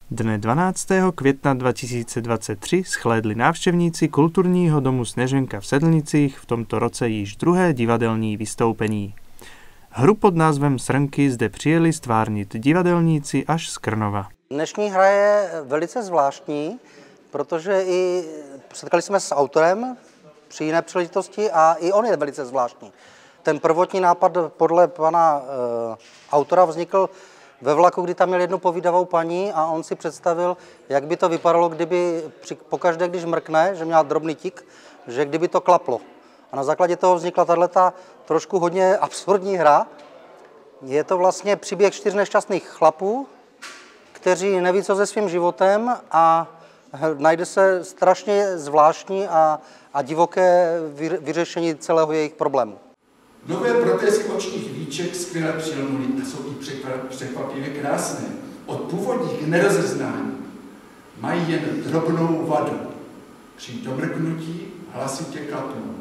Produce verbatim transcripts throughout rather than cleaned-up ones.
Dne dvanáctého května dva tisíce dvacet tři shlédli návštěvníci Kulturního domu Sneženka v Sedlnicích v tomto roce již druhé divadelní vystoupení. Hru pod názvem Srnky zde přijeli stvárnit divadelníci až z Krnova. Dnešní hra je velice zvláštní, protože i setkali jsme s autorem při jiné příležitosti a i on je velice zvláštní. Ten prvotní nápad podle pana e, autora vznikl ve vlaku, kdy tam měl jednu povídavou paní a on si představil, jak by to vypadalo, kdyby při, pokaždé, když mrkne, že měla drobný tik, že kdyby to klaplo. A na základě toho vznikla tato trošku hodně absurdní hra. Je to vlastně příběh čtyř nešťastných chlapů, kteří neví, co se svým životem, a najde se strašně zvláštní a, a divoké vyřešení celého jejich problému. Nové protézy očních víček skvěle přilnuly a jsou i překvapivě krásné. Od původních nerozeznání mají jen drobnou vadu. Při domrknutí hlasitě klapnou.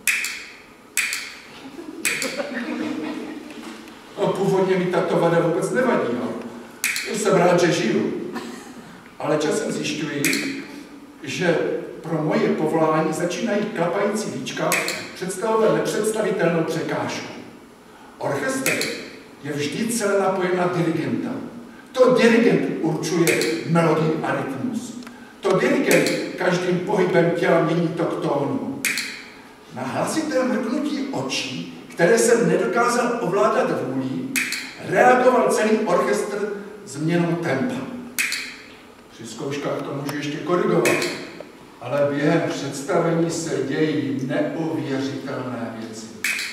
No, původně mi tato vada vůbec nevadí, no. Jsem rád, že žiju. Ale časem zjišťuji, že pro moje povolání začínají klapající víčka představovat nepředstavitelnou překážku. Orchestr je vždy celé napojen na dirigenta. To dirigent určuje melodii a rytmus. To dirigent každým pohybem těla mění to k tónu. Na hlasité mrknutí očí, které jsem nedokázal ovládat vůlí, reagoval celý orchestr změnou tempa. Při zkouškách to můžu ještě korigovat, ale během představení se dějí neuvěřitelné věci.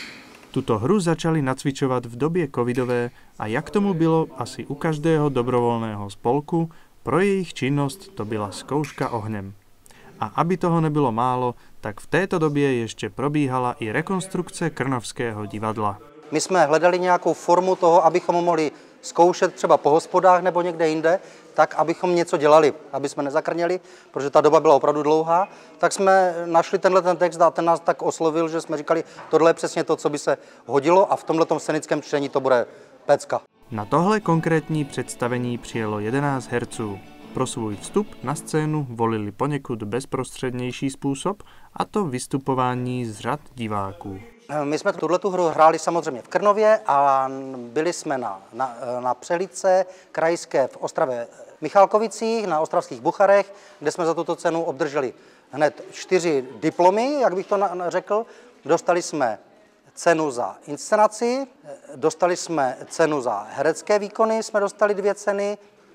Tuto hru začali nacvičovat v době covidové a jak tomu bylo asi u každého dobrovolného spolku, pro jejich činnost to byla zkouška ohněm. A aby toho nebylo málo, tak v této době ještě probíhala i rekonstrukce Krnovského divadla. My jsme hledali nějakou formu toho, abychom mohli zkoušet třeba po hospodách nebo někde jinde, tak abychom něco dělali, aby jsme nezakrněli, protože ta doba byla opravdu dlouhá. Tak jsme našli tenhle ten text a ten nás tak oslovil, že jsme říkali, tohle je přesně to, co by se hodilo, a v tomhletom scénickém čtení to bude pecka. Na tohle konkrétní představení přijelo jedenáct herců. Pro svůj vstup na scénu volili poněkud bezprostřednější způsob, a to vystupování z řad diváků. My jsme tuhletu hru hráli samozřejmě v Krnově a byli jsme na, na, na přehlídce krajské v Ostravě Michalkovicích, na ostravských Bucharech, kde jsme za tuto cenu obdrželi hned čtyři diplomy, jak bych to na, řekl. Dostali jsme cenu za inscenaci, dostali jsme cenu za herecké výkony, jsme dostali dvě ceny,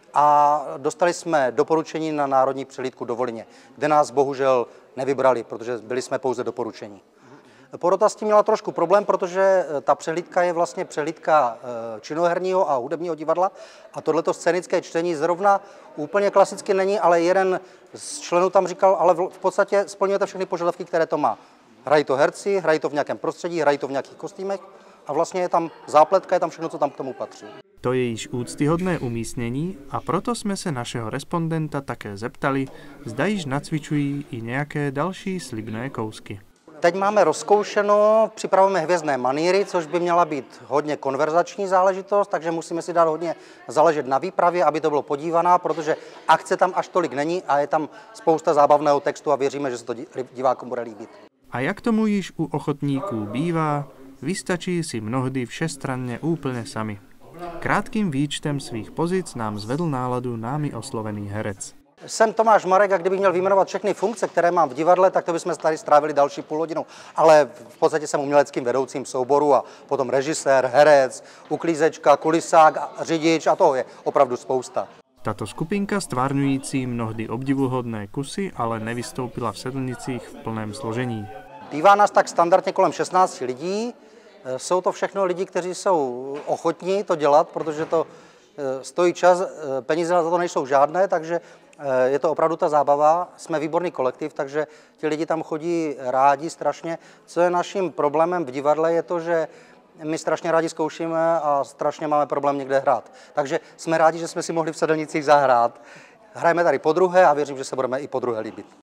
a dostali jsme doporučení na národní přehlídku do Volyně, kde nás bohužel nevybrali, protože byli jsme pouze doporučení. Porota s tím měla trošku problém, protože ta přehlídka je vlastně přehlídka činoherního a hudebního divadla a tohleto scénické čtení zrovna úplně klasicky není, ale jeden z členů tam říkal, ale v podstatě splňujete všechny požadavky, které to má. Hrají to herci, hrají to v nějakém prostředí, hrají to v nějakých kostýmech a vlastně je tam zápletka, je tam všechno, co tam k tomu patří. To je již úctyhodné umístění a proto jsme se našeho respondenta také zeptali, zda již nacvičují i nějaké další slibné kousky. Teď máme rozkoušeno, připravujeme hvězdné manýry, což by měla být hodně konverzační záležitost, takže musíme si dát hodně záležet na výpravě, aby to bylo podívaná, protože akce tam až tolik není a je tam spousta zábavného textu a věříme, že se to divákům bude líbit. A jak tomu již u ochotníků bývá, vystačí si mnohdy všestranně úplně sami. Krátkým výčtem svých pozic nám zvedl náladu námi oslovený herec. Jsem Tomáš Marek a kdybych měl vyjmenovat všechny funkce, které mám v divadle, tak to bychom tady strávili další půl hodinu. Ale v podstatě jsem uměleckým vedoucím souboru a potom režisér, herec, uklízečka, kulisák, řidič a toho je opravdu spousta. Tato skupinka stvárňující mnohdy obdivuhodné kusy ale nevystoupila v Sedlnicích v plném složení. Bývá nás tak standardně kolem šestnácti lidí. Jsou to všechno lidi, kteří jsou ochotní to dělat, protože to stojí čas, peníze za to nejsou žádné, takže je to opravdu ta zábava. Jsme výborný kolektiv, takže ti lidi tam chodí rádi strašně. Co je naším problémem v divadle, je to, že my strašně rádi zkoušíme a strašně máme problém někde hrát. Takže jsme rádi, že jsme si mohli v Sedlnicích zahrát. Hrajeme tady podruhé a věřím, že se budeme i podruhé líbit.